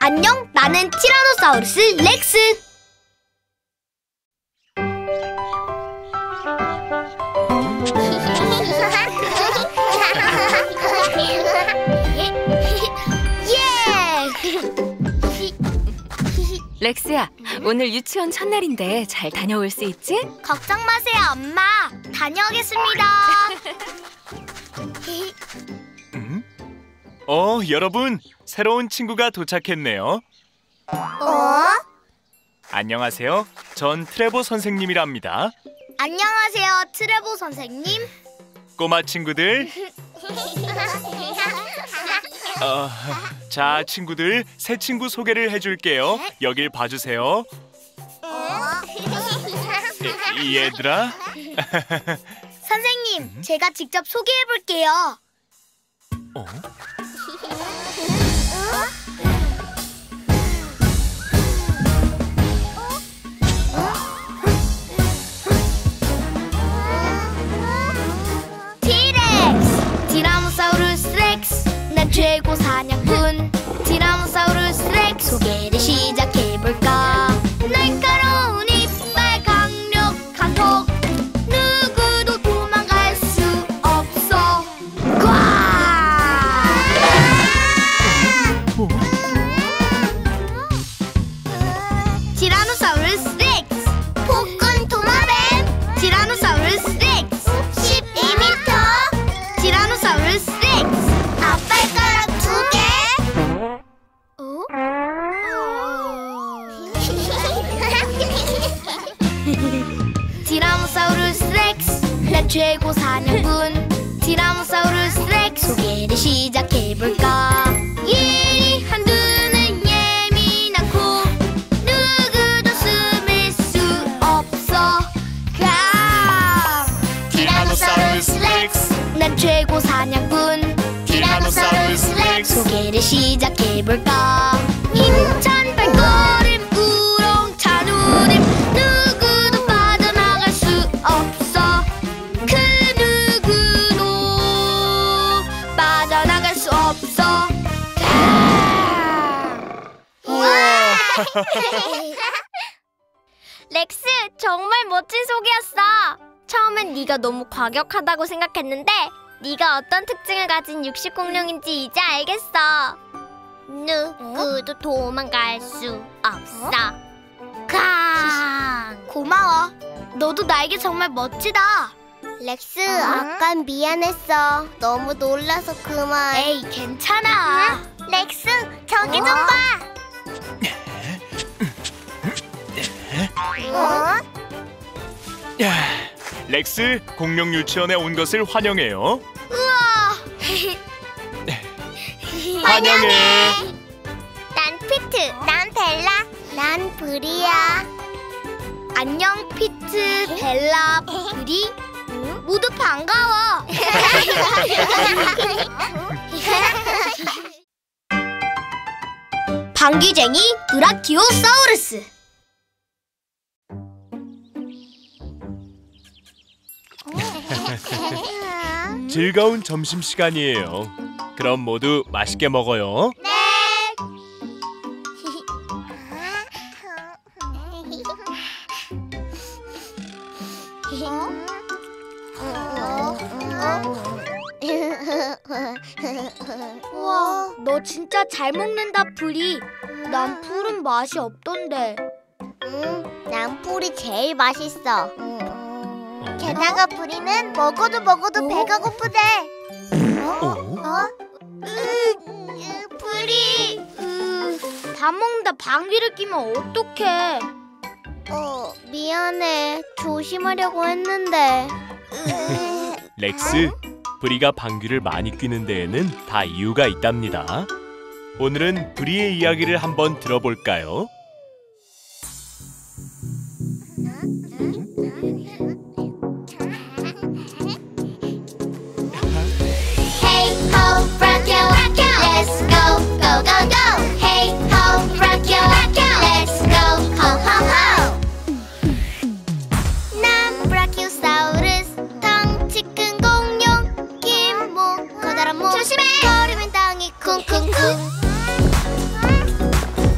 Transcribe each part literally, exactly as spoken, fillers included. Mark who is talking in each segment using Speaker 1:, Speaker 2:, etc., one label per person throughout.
Speaker 1: 안녕, 나는 티라노사우루스 렉스.
Speaker 2: 렉스야, 오늘 유치원 첫날인데 잘 다녀올 수 있지?
Speaker 1: 걱정 마세요, 엄마. 다녀오겠습니다.
Speaker 3: 음? 어, 여러분, 새로운 친구가 도착했네요.
Speaker 1: 어?
Speaker 3: 안녕하세요. 전 트레보 선생님이랍니다.
Speaker 1: 안녕하세요, 트레보 선생님.
Speaker 3: 꼬마 친구들. 어, 자, 친구들, 새 친구 소개를 해줄게요. 여길 봐주세요. 이, 얘들아.
Speaker 1: 선생님, 음? 제가 직접 소개해볼게요.
Speaker 3: 어?
Speaker 1: 티렉스! 티라노사우루스 렉스! 난 최고 사냥꾼 티라노사우루스 렉스! 소개를 시작해볼까? 날카로운 이빨 강력한 턱 누구도 도망갈 수 없어. 티라노사우루스 렉스! 폭군 도마뱀! 티라노사우루스 렉스! 십이 미터! 티라노사우루스 렉스! 앞발가락 두 개! 어? 티라노사우루스 렉스! 난 최고 사냥꾼 티라노사우루스 렉스! 소개를 시작해볼까? 예리한 눈은 예민한 코 누구도 숨을 수 없어. 가!
Speaker 3: 티라노사우루스 렉스!
Speaker 1: 난 최고 사냥꾼 티라노사우루스 렉스! 소개를 시작해볼까? 힘찬 발걸음 우렁찬 울음 누구도 빠져나갈 수 없어. 그 누구도 빠져나갈 수 없어. 우와! 렉스, 정말 멋진 소개였어. 처음엔 네가 너무 과격하다고 생각했는데 네가 어떤 특징을 가진 육식 공룡인지 이제 알겠어. 누구도 도망갈 수 없어. 강. 고마워. 너도 나에게 정말 멋지다. 렉스, 아깐 미안했어. 너무 놀라서 그만. 에이, 괜찮아. 렉스, 저기 좀 봐. 어?
Speaker 3: 야, 렉스, 공룡 유치원에 온 것을 환영해요.
Speaker 1: 우와.
Speaker 3: 환영해.
Speaker 1: 난 피트, 난 벨라, 난 브리야. 안녕, 피트, 벨라, 브리. 모두 반가워. 방귀쟁이 브라키오사우루스.
Speaker 3: 즐거운 점심시간이에요. 그럼 모두 맛있게 먹어요.
Speaker 1: 네. 우와, 너 진짜 잘 먹는다, 프리. 난 풀은 맛이 없던데. 응, 난 풀이 제일 맛있어. 게다가 프리는 먹어도 먹어도 배가 고프대. 어? 어? 으, 프리. 으, 밥 먹는다 방귀를 뀌면 어떡해. 어, 미안해. 조심하려고 했는데.
Speaker 3: 렉스, 브리가 방귀를 많이 뀌는 데에는 다 이유가 있답니다. 오늘은 브리의 이야기를 한번 들어볼까요?
Speaker 1: Hey ho, Brachio, let's go, go, go, go. Hey ho, Brachio, let's go, ho, ho, ho. 난 브라키오사우루스, 덩치 큰 공룡, 긴 목, 커다란 몸. 조심해! 걸으면 땅이 쿵쿵쿵.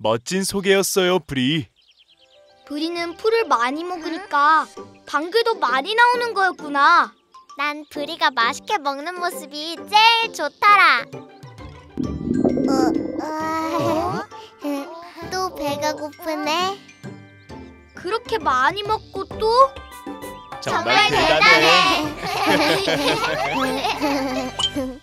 Speaker 3: 멋진 소개였어요, 브리.
Speaker 4: 브리는 풀을 많이 먹으니까 방귀도 많이 나오는 거였구나.
Speaker 1: 난 브리가 맛있게 먹는 모습이 제일 좋더라. 어? 또 배가 고프네.
Speaker 4: 그렇게 많이 먹고 또?
Speaker 3: 정말 대단해.
Speaker 1: 대단해.